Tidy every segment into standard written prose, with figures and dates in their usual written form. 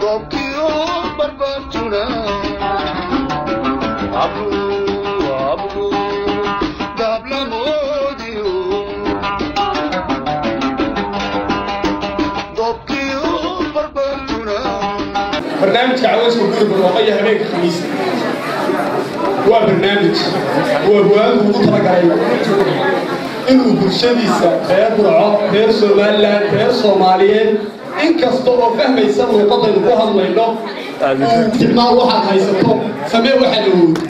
برنامج عواز وجود بالواقعية هناك خميس هو برنامج وهو مطلق إنه برشليسة غير برعاق غير سومالان غير صوماليين إن كستوه فهم يسمى قطع الوهر لينه وتبنى واحد هيسطوه سميه واحد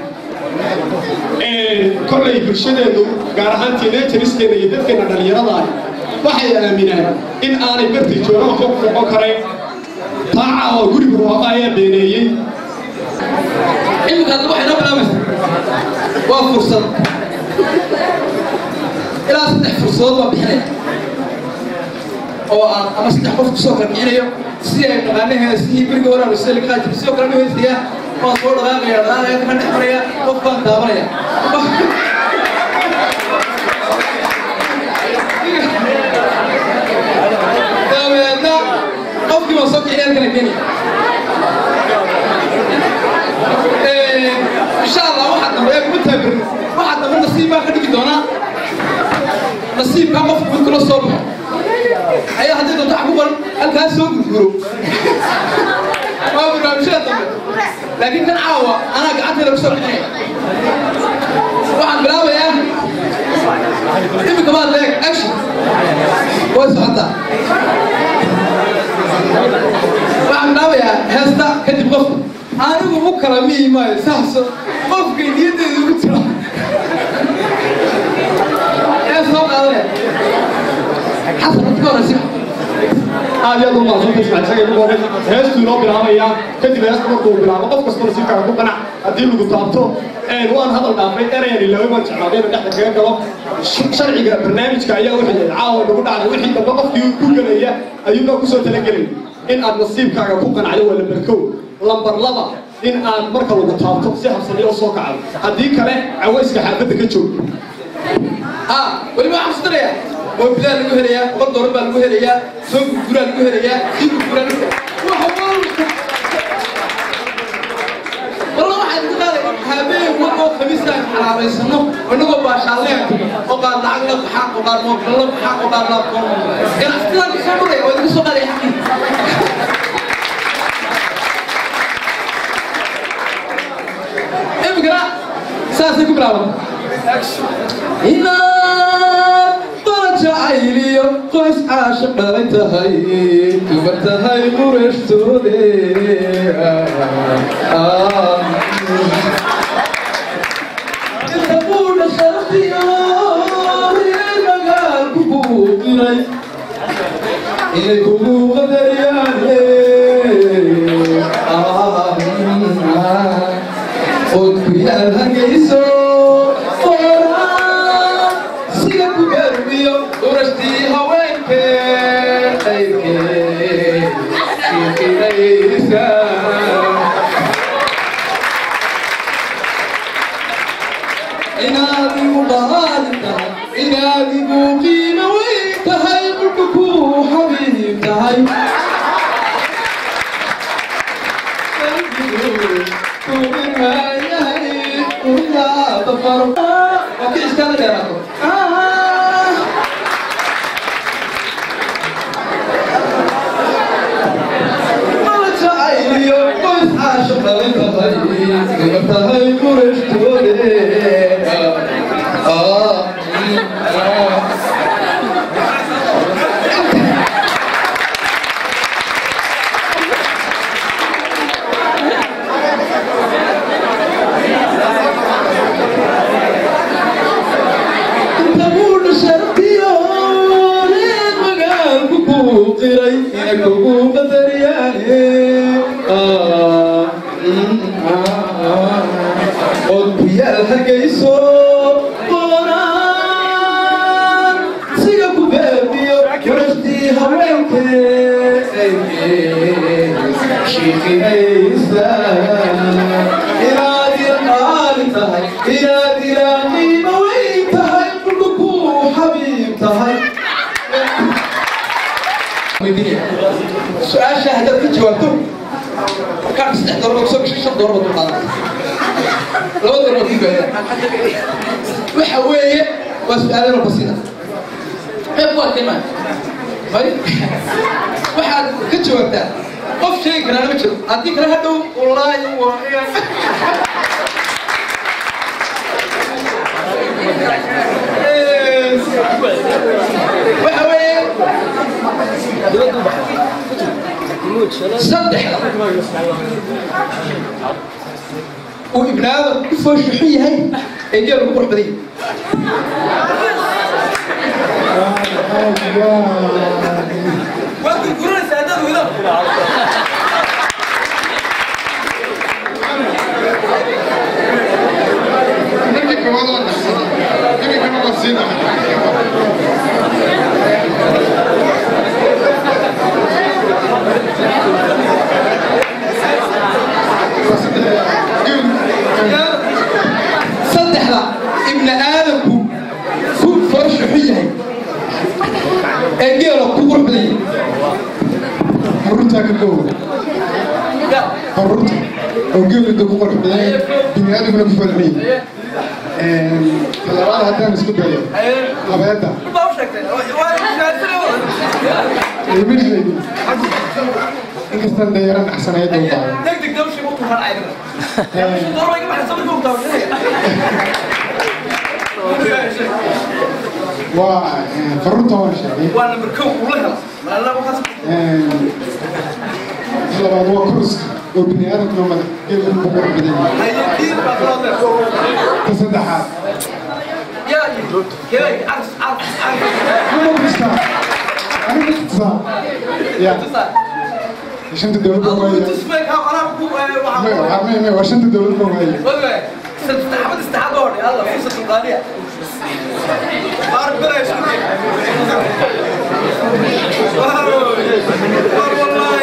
كل برشلينه قارهان تيني تريستين يدفن على اليرضان waxay aaminaan in aanay barti joogan wax ku noqon kareen taaca oo guriga ruuqaya beeneeyay imka waxayna bilaabay waa fursad ilaa saddex fursad waa bixinay oo ama saddex qof ku soo kordhinayo si ay dhaqaalaha si guriga waraab si la qaatay si kala meeyay oo soo dhaqaaqaya ka dhaxmaraya qof baan daabanaya قفكي وصلت إلى الكلام إن شاء الله واحد نبغى متابر واحد نبغى نصيب آخر كده نصيب كم قف من كل الصبح أي أحد يقدر تعبوا الكاس سوق الجروب ما بدنا مشان لكن كان عاوة أنا قعدت لو سوق واحد بلاوي يا إيه كمان لك أكشن كويس حتى waxaan dhaawayaa heesta kadib qof anigu u kala miimay saxso qofka niyadeedu ugu jira ee soo qaadane xasan korasi aad iyo ma soo tismaa isaga ugu hore heestu loo bilaabaya kadib heestu markuu bilaabo qof kasta si kala ku qanac hadii lagu taabto waan hadal dhaafay erayani laba ma jeclaadeen dhaxda kaga galo sharciga barnaamijka ayaa wixii caawa lagu dhacay wixii daba qofkii ku galaya ayuu ku soo talagalay in aad nasiibkaaga ku qanacdo wala barkow lambar 2 in aad marka lagu taabto si habsani oo soo kacdo hadii kale cawayska xaafada ka joog wali ma xamstaraya oo bilaal lagu helaya qol dooran baa lagu helaya soo gura lagu helaya si gura والله واحد قال هابين وقو خميسة حراميسنو ونقو باشالين وقال لعق لك حق وقال موكل لك حق وقال لك كان افتلال بسمري ودي سوق علي حقي امكرا ساسي كبراوة هنا عيلي قيس عاشق دارتهاي كبرتهاي قرشتودي الثبون الشرقيار المقال كبوكي إلي كبوك درياني قلت يا الهنجيسو ورشتي هواك خيرك شيخي ليسا إنادي مضالتها إنادي مقيمة وينتهي قلبكو حبيب تهي ومن هاي هاي ولا تفرق اوكي اشتغل يا رب هاي قرش تولي تقول شرطيون المقال كوكو قري كوكو قدرياني يا الحقيسو قران سيقو بابي ورشتي هواك شيخي هيسا إرادي القال تهي إرادي رامي موين تهي قلبكو حبيب تهي سؤال شاهدت جوابته كان استحضر له سوق شو ضربة القلم لو ضربة القلم وحويه وسؤال بسيطة حبوا كمان طيب واحد كنت وقتها قف شيء كنا نمشي أديك لهدو والله وحويه صدح وابن آدم كيفاش يحيي هاي يدير الروح بدي وانت القرون سادات وذا نجيك والله نجيك أنا بسيطة صدح لا ابن آدم كون فرش حيه اجيله كبر بدي مرتها كله مرتها وجيله ده كبر بدي بني آدم ولا بفلمين فالأول هذا مسكوت عليه هذا ما وشك يمشي إنك استنديران أحسن يد وطاعة تقدر تمشي مو تفرع عينك مش ضروري يجمع حساب المقطع وفرطة ولا شيء وانا مركوب ولا لا لا وخلاص هلا بعد هو كرس وبني آدم كلهم كيف البقر بدين هاي كثير بطلات تصدحات يا عرس مو بستا أنا بستا يا عشان تدور بوعي تسمعك انا ما عشان تدور بوعي والله حمد استعادور يلا فرصة الغالية عارف بلا يشوف والله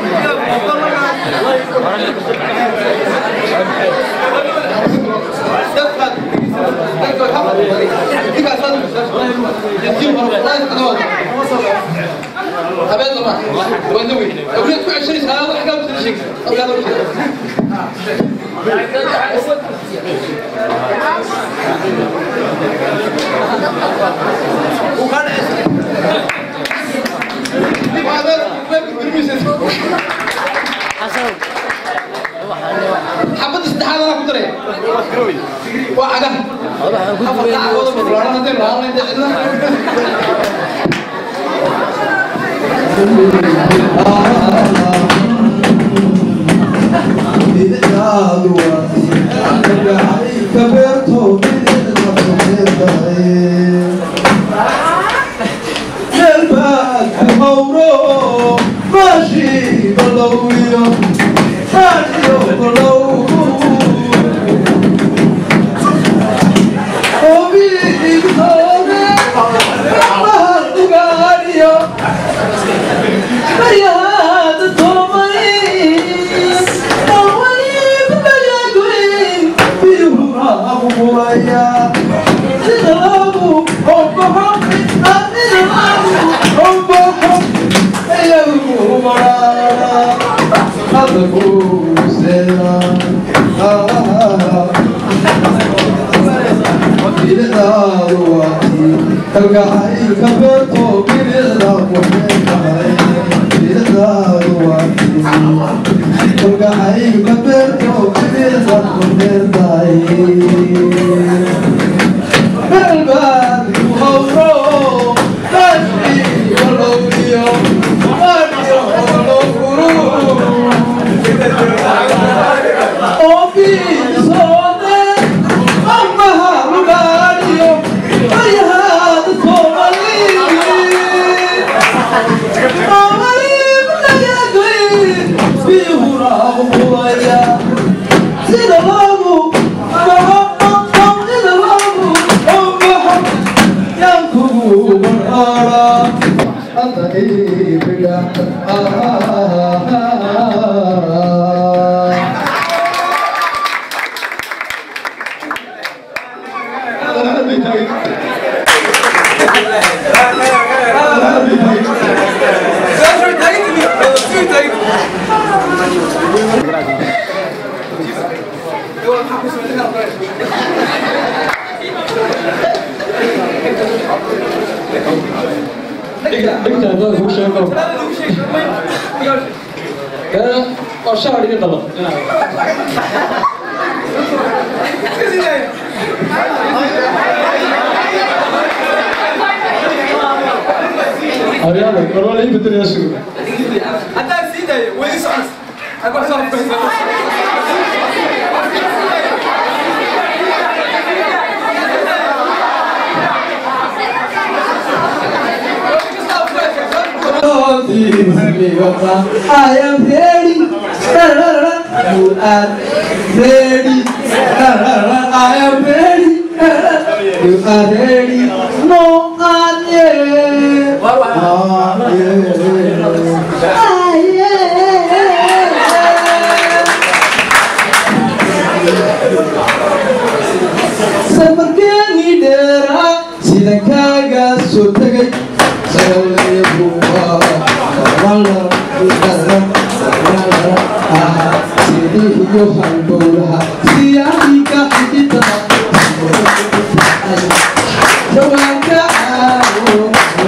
أبدا ما ونوي أولاد كل 20 سنة واحد قبل كل شيء أولاد وكان وهذا حسن حبة استحالة أنا كنت رأي وعدا حفظ تعوض بالورانا دي الورانا I am ready. You are ready. I am ready. You are ready. No, I'm here. Seperti dera sidang kagak sutagay sayang buah malam dalam sini hidupan bola siang nikah kita jangan kau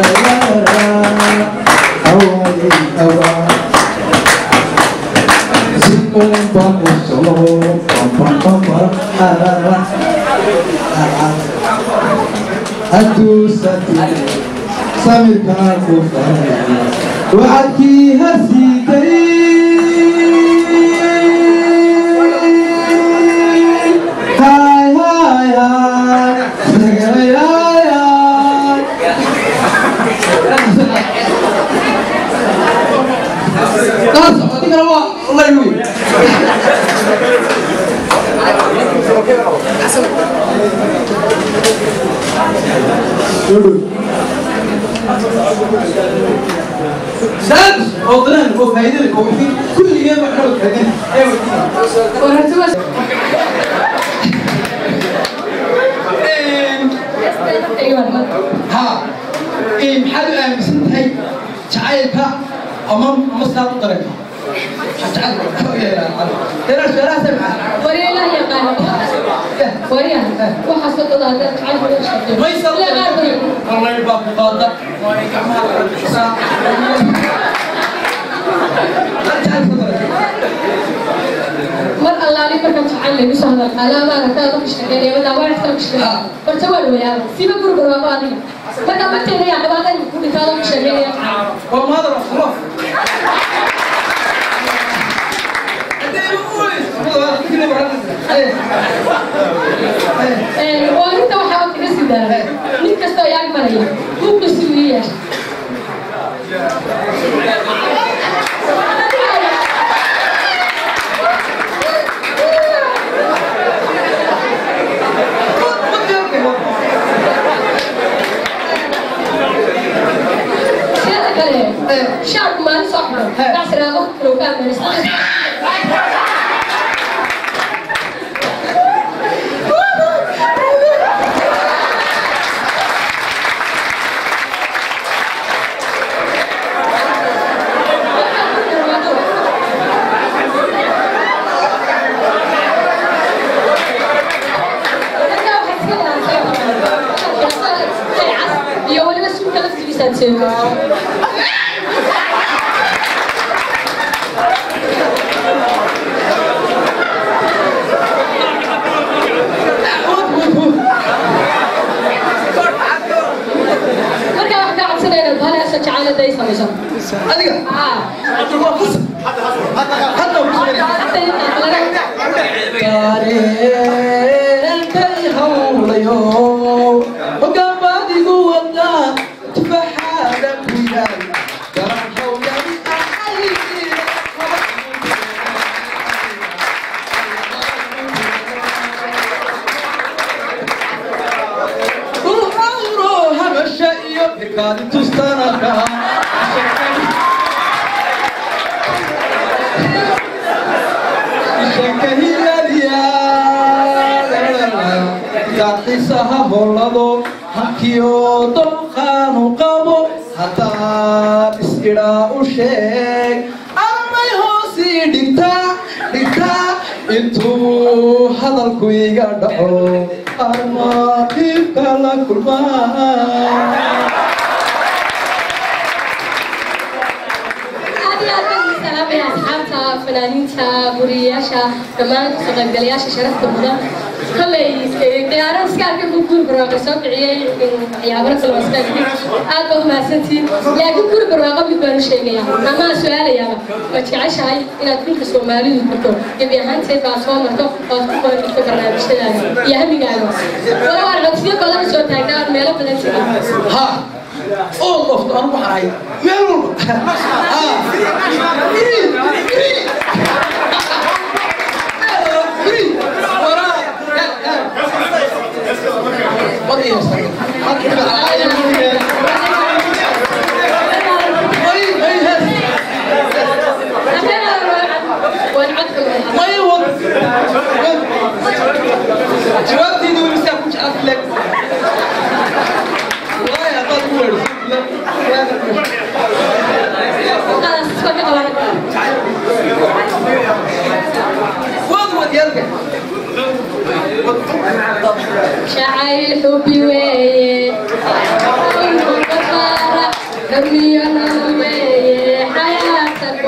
awal si pembangun solo aduh satu sambil kaku وعدكي هسيتي هاي هاي هاي هاي خلاص اعطيك رواق الله يهوي سادس أوضران وفايدة وفين كل يوم أحرق هذين ها إيه محل أمسنت هاي تعايلك أمام مصدر طريقة تعال يا ترى شرا سمع وريلا يا قال وريلا وحصلت هذا تعال ما يصير والله يبقى قاطع mar allaali markaan jacayl lagu soo hadal alaamaana kaa ku shaqeeyay wada wax ka shaqeeyay horta waa weeyaan siba gurgur waa baadin marka marteena yaa dhabaaqay ku dhigado ku shaqeeyay waa maadar khalaaf waa inta waxa uu ka sidaa nin kasta yaag maraya uu ku siiyay شعب ما نصحنا نعسر هذا لو كان من يا ولد بس ممكن تجلس تسوي تعالى دايس خمسة. أديك. qisaha howlado hankiyo dolqaanu qabo haddaan is-idhaa u sheeg armay hoosii dhigtaa intuu hadalku iga dhaco armaaqibka la kulmaa يا أصحابتا فنانينتا برياشا كمان سقايبلياشا شرفت مدة خلي قيارة سكار كم كل برواقة سوق عيال يعبر كل مسكين أبغى ما سنتي لكن كل برواقة بيبان شيء يا أما سؤال يا ما تعيش هاي إن كل كسر مالي بتو يبي هانتي كاسون مرتو أو كل كبرنا بشتغل يا هم يقالوا والله أنا كثير كلام سوى تاكل ميلا بدل ها الله أنا بحاي ميلو شعير حبي ويه ربي أنا ويه حياتك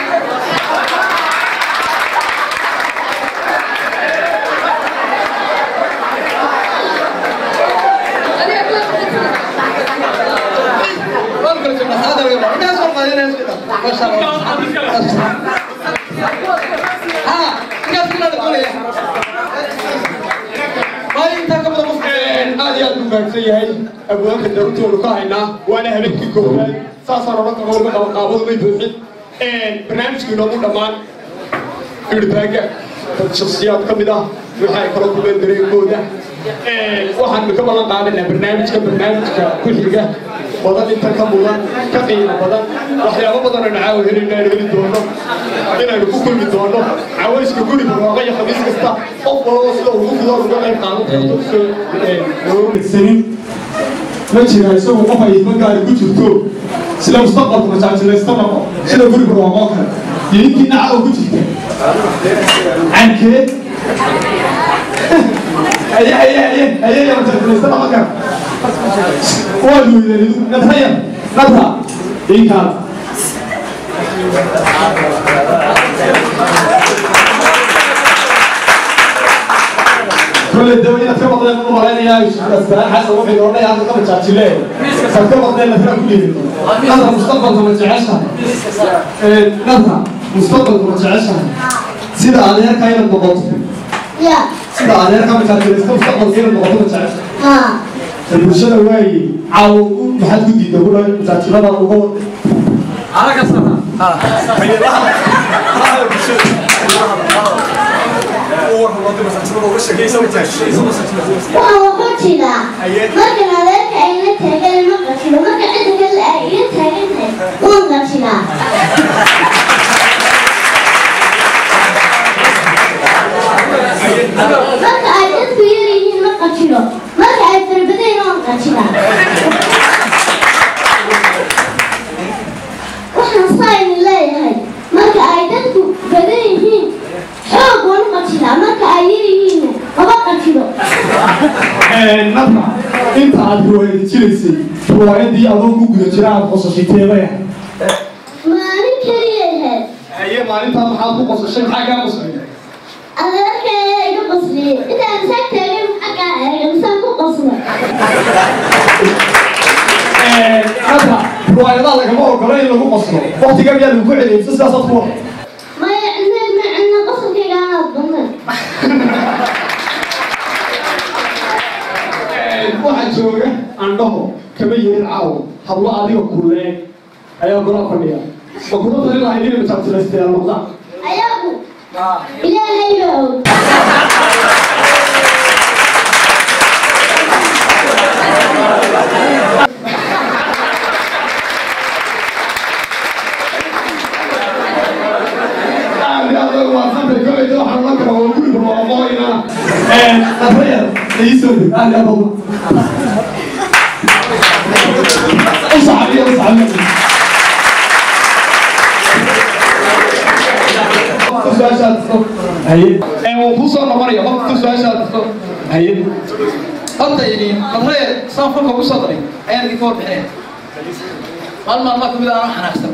أبوك الدكتور كاهنا وأنا هلك كوهان ساسر ربك أقول لك أقابل ما يبغي برنامج كنا مدمان فيدباك الشخصيات كمدا وحاي كلام كل دري كودا واحد مكمل قاعدنا برنامج كل حاجة بدل أنت كمولا كقيمة بدل وحياة بدل نعاود هنا نقول دونا هنا نقول كل دونا عاوز كل بواقي خميس كستا أفضل وصله وفضل وقاعد قانون السنين ما تجينا يسوي قفا يتمكن كتير سلا مستقبل كمشاعر سلا استمر سلا كل بواقي يمكن نعاود كتير عنك أي يا رجال استمر مكان والو نتهيأ نبغى إيه كان كل الدولة تبغى تطلع من مباراه يا بس حسب روحي والله هذا قبل تشاتشيلين تبغى تطلع من كل هذا مستقبل ما تعيشها نبغى مستقبل ما تعيشها سيدا عليها كاين الضغط يا سيدا عليها كم تشاتشيلين مستقبل كاين الضغط ما تعيشها البرشلة واي عاو محل جديد يقول تشاتشيلين هذا الضغط على كسرها وهو قتلا مركن عليك أين تهجل ما قتلا مركن عندك الأين تهجل وان قتلا مركن عيدت بيريين ما قتلا مركن عيد فربدين وان قتلا وحنا صاين الله هاي مركن عيدت بدينين حب ونقتلا مركن عيدين ما قتلا نبغى أنت عاد رواية تشيلسي رواية دي أظن ممكن تجرى قصة تيبية ما نكريه أيه ما أنت محاط قصة شيء حاجة مصرية أنا لك قصري إذا مسكت لي حاجة مسك قصري نبغى رواية لا لك ما هو قريب له قصة وقت قبل يلو كعلي بس لا صدق ما عندنا قصر كذا ضمن waxaan jooga andhaho kama yihiin caawo hablo adiga kuleen ayaa gora fadhiya ma kuma tali lahayd inay mataabtilaysteen noqdaan ayagu ilaahay baa og هاي وفوصة نمرية ما بتسوي شيء هاي هذا يعني هذا صنف فوق صدري أنا دي فور بحين ما كم إذا أنا حنحسب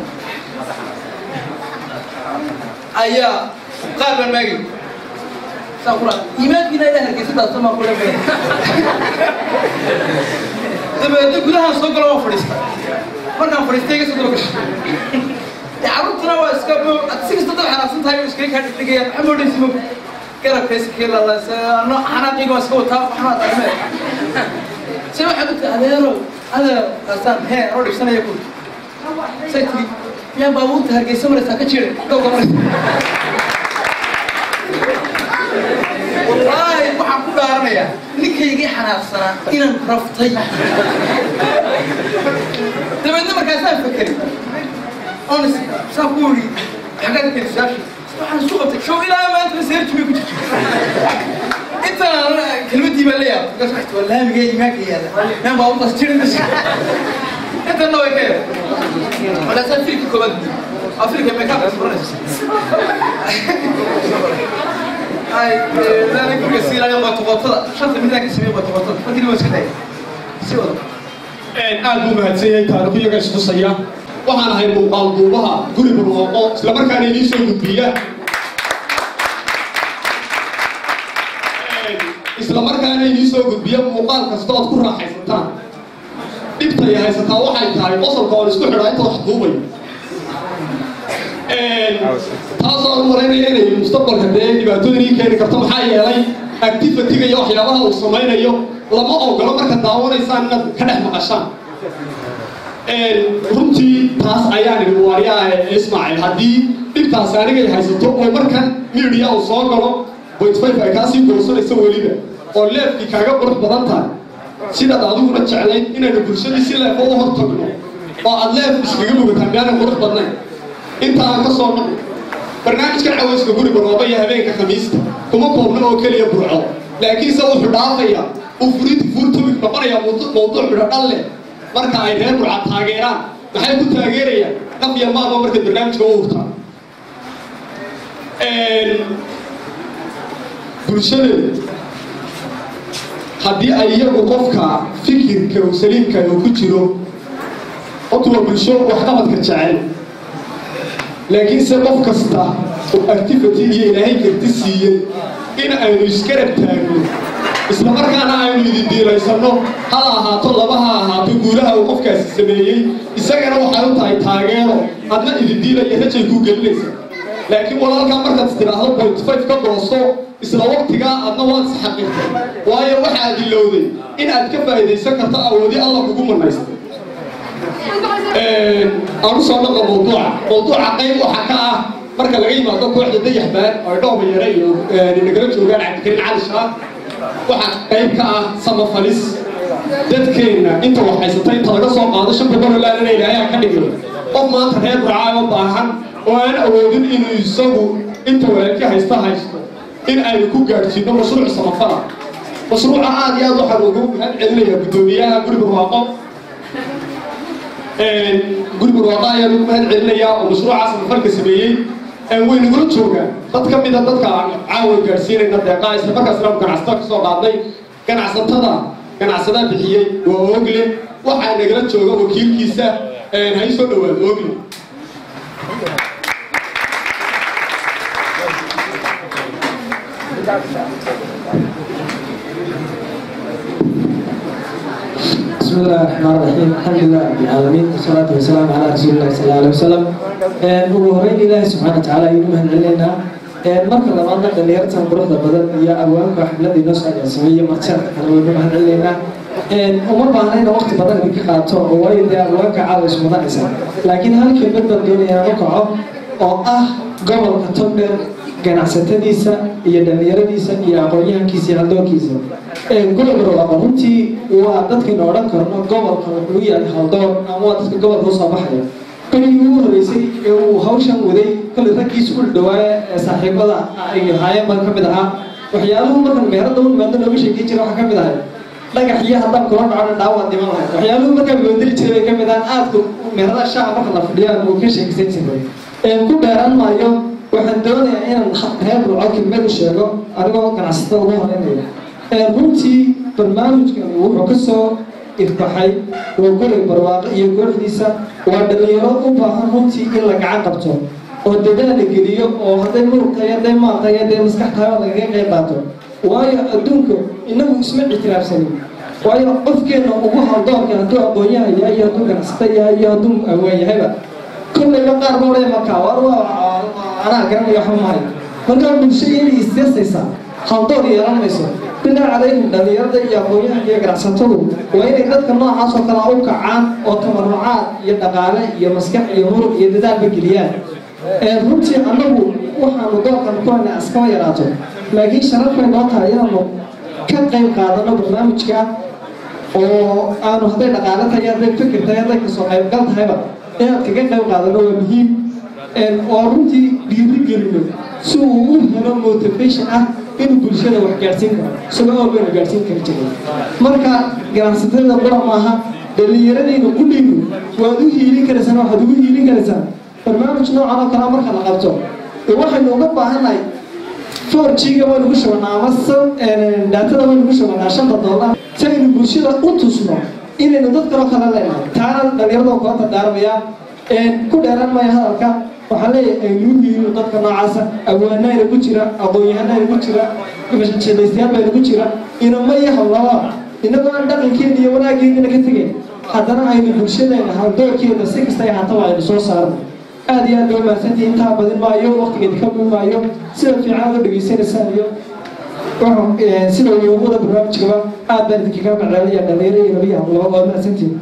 أيا قابل ماجي سأقول إيمان بنا إله كذا تسمع كل شيء تبى كلها سوكر وفريستا مرنا فريستا كيس تروكش عرضنا واسكابو أتسيك تطلع على سنت هاي مشكلة كانت تيجي حمود يسمو كذا كيس كذا الله أنا حنا تيجي واسكو تاب حنا تعمل سمع حدث هذا أصلا هي أول سنة يقول سيتي يا بابو تهرجي سمرة ساكتشير لو قمر والله وحكوا دارنا نكى يجي حنا السنة إن رفتي تبى إنما كاسان فكري أنا سافوري حاجات كده شاشة سبحان سوقتك شو إلى ما أنت مسيرت بيك أنت كلمتي بليا قلت والله ما جاي معك يا أنا ما أبغى أشتري بس أنت نوعي كده ولا سافرك كمان أفريقيا ما كان بس أي لا نقول كسير أنا ما تبطل شرط من ذاك السمين ما تبطل ما تدري وش كده سوى aad buu mahadsanyahay taariikhyaga isku saya waxaan ahay muuqaal duubaha guri barwaaqo isla markaana idiin soo gudbiya muuqaal kasta ood ku raaxaysataan dhibta ay haysataa waxay tahay qosolka oo isku xidhaa inta wax duubay taasoo aan maraynaya inay mustaqbalka dee dhibaatooyin keeni karto maxaa yeelay activity-ga iyo waxyaabaha uu samaynayo lama ogolo marka daawanaysaan inaad ka dhex maqashaan runtii taas ayaan idhi waariyaha Ismaaciil haddii dhibtaas anigay haysato oo markan media uu soo galo 0.5 ay kaasii goosanayso weliba oo leefkii kaaga qurux badan tahay sidaad adiguna jeclayd inaynu bulshadii si leefo u hortagno oo aad leef iskaga mugataan miyaana qurux badnayn inta aan ka soo noqo barnaamijkan cawayska guri barwaaqo iyo habeenka khamiista kuma koobna oo keliya burco laakiinse wuxuu dhaafayaa furtubig noqonaya mawduuc midho dhal leh marka ay reer burca taageeraan maxay ku taageerayaan naf iyo maalba marka barnaamijka u hurtaa bulshadeedu haddii ay iyagu qofka fikirka uu saliimka uu ku jiro otuwa bulsho waxqabadka jecel laakiinse qof kasta oo activity iyo ilaahay karti siiyey in aynu iskarab taagno isla markaana aynu idin diiraysano hal ahaato laba ha ahaato guulaha uu qofkaasi sameeyey isagana waxay u tahay taageero adna idin diilaya rajay kuu gelinaysa laakiin walaalkaa markaad istiraahdo 0.5 ka goosto isla waqtigaa adna waad isxaqiirtay waayo waxaad ilowday in aad ka faa'iidaysan karto awoodi alla kugu manaystay أنا صار لك موضوع قيم وحكاء مركز العلم هذا كل واحد يديه بان أو يدور بيريو نقدر شو قال عند كل عاد شهر واحد قيم كا سما فلس ده كنا أنت وحيستين ترى صار هذا شو بدور لا لا لا يا كلمة أو ما ترى برعاية وباهن وأنا أودن إنه يسووا أنت ولا كي هيستهاج إن أيكون قاعدين مشروع سما فرع مشروع عادي هذا حلوه هالعلمية بدوية قرب الواقع guriga waaqaya lagu mahad celinayaa oo mashruucaas farka sameeyay waynu gula joogaan dad ka mid ah dadka caawa gaarsiinayna deeqaa isla markaasna ganacsatada ka soo qaaday ganacsada bixiyay waa Ogle waxaa nagala jooga wakiilkiisa hay soo dhawaad Ogle بسم الله الرحمن الرحيم الحمد لله رب العالمين والصلاة والسلام على رسول الله صلى الله عليه وسلم وهرين الله سبحانه وتعالى يومهن علينا marka labaadna dhalinyartan quruxda badan iyo awaanka xafladii noo soo sameeyay martan ana weynahan علينا umar baahnayna waqti badan ay ka qaato oo way awaanka caawish mudanaysa laakiin halkii mid bad doonayaan oo kaco oo ah gobolka Togdheer ganacsatadiisa iyo dhalinyaradiisa iyo aqoonyahankiisa iyo haldoorkiisa guriga barwaaqo runtii waa dadkii odhan karno gobolka wuxuu yahay haldoor ama waa dadka gobolka soo baxaya كلي يوم رئيسي وهاوشان ودي كل ركيز كل دواء صاحب هذا هاي ما كم بدها وحيالهم مثلا مهرد دون ما دون وش يجي يروح كم بدها لكن حياه هذا كلام على دعوة دماغ وحيالهم مثلا بيودي تري كم بدها آت مهرد الشعب مثلا في اليوم ممكن شيء كثير كل داران ما يوم waxaan doonayaa inaan reer burco kelmad u sheego anigoo ganacsatada ugu horeynaya runtii barnaamijkan wuxuu ka soo irbaxay waa guri barwaaqo iyo kooxdiisa waa dhalinyaro u baahan runtii in la gacan qabto oo dadaal la geliyo oo hadday muruq tahay hadday maal tahay hadday maskax tahay lagaga qayb qaato waayo adduunka inagu isma ictiraafsanin waayo qofkeena ugu haldoonka hadduu aqoon-yahan yahay iyo hadduu ganacsata yahay iyo hadduu awaan yahayba kollayba qaar ba odhaya markaa waa anaa garanaya waxba mahay markaa bulshada inay isdeesaysaa haldoon yeelan mayso bilaa calaykum dhalinyarada iyo aqoon-yahanka iyo ganacsatadu waa inay dadka noocaas oo kale u kacaan oo tabarucaad iyo dhaqaale iyo maskax iyo muruq iyo dadaalba geliyaan runtii annagu waxaanu doorkan ku haynaa iskaba yaraato laakiin sharafay noo tahay inaanu ka qayb qaadano barnaamijka oo aanu hadday dhaqaale tahay hadday fikir tahay hadday kasoo qaybgal tahayba inaad kaga qayb qaadano waa muhiim oo runtii dhiiri gelino si uu u helo motivation ah inuu bulshada wax gaadhsiin karo isagoo oo baynu gaadhsiin kari jiray marka ganacsatada qura maaha dhalinyaradayna qudhaynu waad u hiilin karaysaan waxaad ugu hiilin karaysaan barnaamij noocan oo kale marka la qabto waxaynu uga baahannahay 4G-ga waynu ku shubanaa ama daatada waynu ku shubanaa $5 si aynu bulshada u tusno inaynu dad kaloo kale leenahay taana dhalinyarada kula dardaarmaya ku dheeraan maya hadalka waxaan leeyahay aynu u hiilino dadka noocaasa awaanayna ku jira aqoon-yahanayna ku jira shaqaystayaal bayna ku jira inama iyo hawlaba inagoo aan dhaqankeena iyo wanaageedina ka tegayn haddana aynu bulshadeena haldoorkeeda si kasta ay haataba aynu soo saarno aad iyo aad loo mahadsantihi intaa badin maayo waqtigeedi ka bui maayo sida fiican aad u dhegaysanaysaan iyo sida uumada barnaamijkaba aad baan idinkaga maceelaya dhalinyaro iyo nabiya hadlaba waa mahadsantihi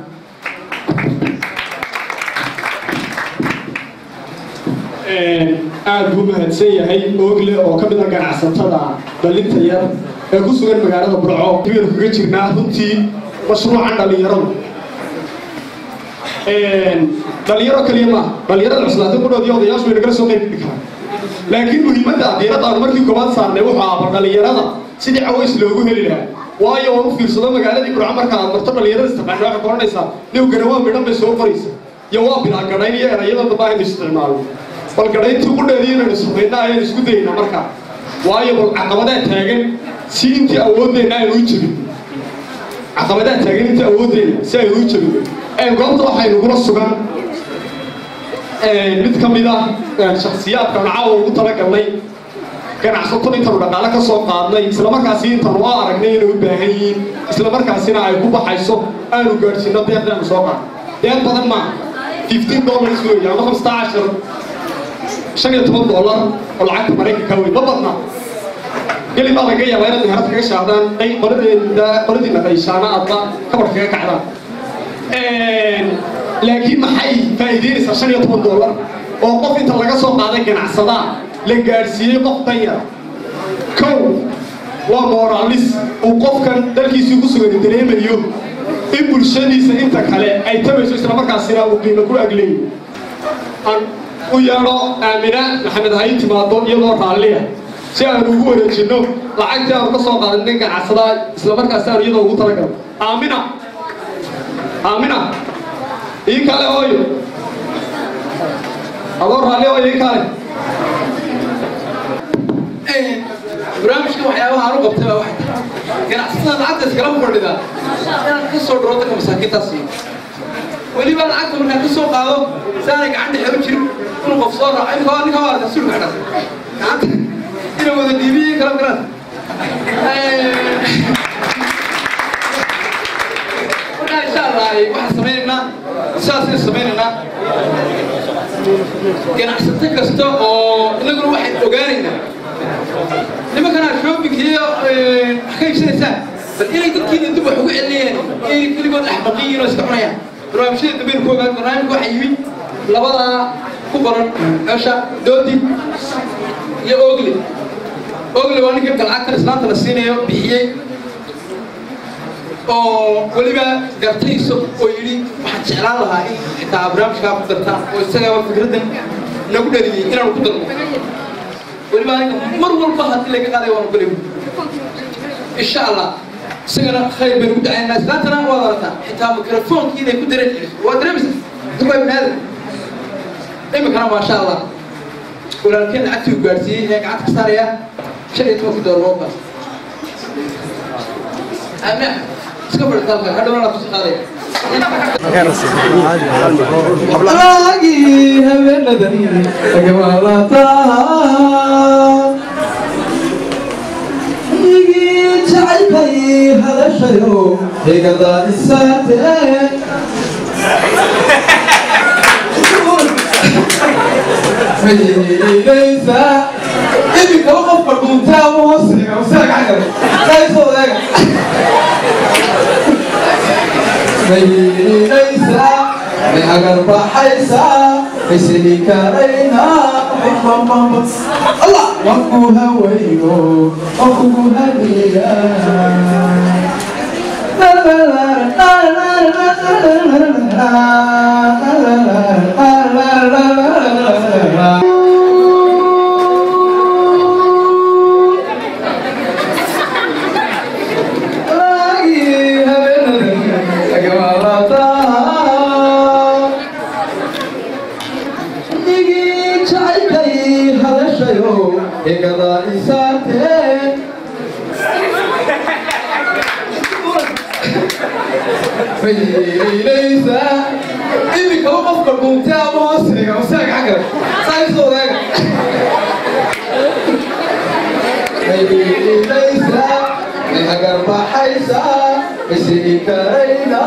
aad buu mahadsan yahay oogle oo ka mid a ganacsatada dhalinta yar ee ku sugan magaalada burco baynu kaga jirnaa runtii mashruucan dhalinyaradu dhalinyaro kaliya maaha dhalinyarada cuslaatay qudhood iyo odayaashu way nagala soo qayb geli karaan laakiin muhiimadda diiradda aanu markii koobaad saarnay wuxuu ahaa dhalinyarada sidii caways loogu heli lahaa waayo oo u fiirsado magaaladii burco marka aad marto dhalinyarada istaqaana waxay koranaysaa new garawaa midhan bay soo qoraysa iyo waa bilaa gadhayn iyo erayada dambaa aynu isticmaalo bal gadhayntii qudheedii inaynu samayna ayaan isku daynaa markaa waayo bal caqabadaa taagan si intii awoodeenna aynu u jebin caqabadaa taagan intii awoodeenna si aynu u jebin goobta waxaynu kula sugan mid ka mid ah shakhsiyaadkan caawa ugu talagalnay ganacsato intaanu dhaqaale ka soo qaadnay islamarkaasi intaanu u aragnay inay u baahan yihiin islamarkaasina ay ku baxayso aanu gaadhsiino deeqdaanu soo qaadno deeq badan maaha $15 weeye ama $15 oo lacagta maraykanka wey ma badna geli baa laga yaabaa inaad meherad kaga shaadaan qoladiina qayshaana aadba kabar kaga kacdaan laakiin maxay faa'iideynaysaa $15 oo qof inta laga soo qaaday ganacsadaa la gaadhsiiyey qof dan yar kow waa moralis uu qofkan dalkiisii ku sugan dareemayo in bulshadiisa inta kale ay tabayso islamarkaasina uu qiimo ku agleeyo aan u yeedho aamina maxamed hay timaado iyadoo raalliya si aanu ugu wareejinno lacagtii aanu ka soo qaadan nin ganacsadaa islamarkaasi aanu iyadoo ugu talagalno aamina ii kale hooyo adoo raalli hooyo ii kale barnaamijka waxyaabaha aan u qabtay baa waxay tahay ganacsatada lacagta iskala fadhida inaan ka soo dharo dadka masaakiintaas siiyo weliba lacagta markaan ka soo qaado saanay gacan dhexe u jirin inuu qof soo raaco ninka waa arka sulka xidhan gacanta inuu wada dhiibiyey kala garan markaa insha allah waxaan samaynaynaa sidaasaynu samaynaynaa ganacsato kasta oo inaguna waxaan ogaanaynaa nimankana shoppingkiiyo wax ka iibsanaysaan bal inay dadkiina dib wax ugu celinayaan inay keligood axmaqiyiin oo iska cunayaan barnaamijyada dambeyn ku ogaan barnaamijka waxaa yimid labadaa ku qoran meesha doodi iyo ogle waa ninka lacagtan islaanta la siinayo bixiyey oo weliba gartayso oo yidhi waxaan jeclaan lahaa in xitaa barnaamijkaa ku dartaan oo isagaaba fikraddan nagu dhaliyey inaanu ku darno weliba aniga mar walba haddii laga qaaday waanu galay insha allah isagana khayr baynu ku dacaynaa islaantana waad arataa xitaa mikrofoonkii inay ku dareen waa dareemaysa durbaa binaadam iminkana maasha allah ولكن عتو قارسي هيك عتك صارية شيء توقف دور بوبا أنا سكبر الطلقة هذا ولا تسخري ألاقي هبل دني أجمالها يجي تعبي هذا الشيء هيك ذا الساتين ليس إبي توقف برضونتا ووسرق وسرق عجل ليس وذاك ليس من أقرب حيسا يسلي كرينا الله وقوها ويو وقوها بيا هكذا إنسانتين ليس إني كوقف بالممتع وأسرق وساق عقلك سايس وذاك ليس من أقرب حيسا يسري كرينا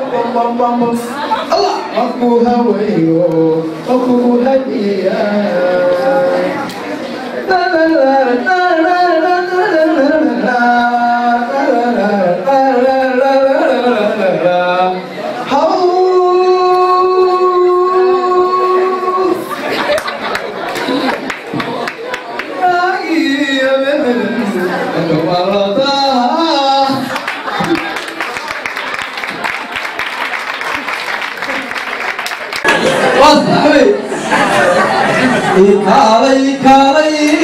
الله أكوها ويو أكوها ديا كالي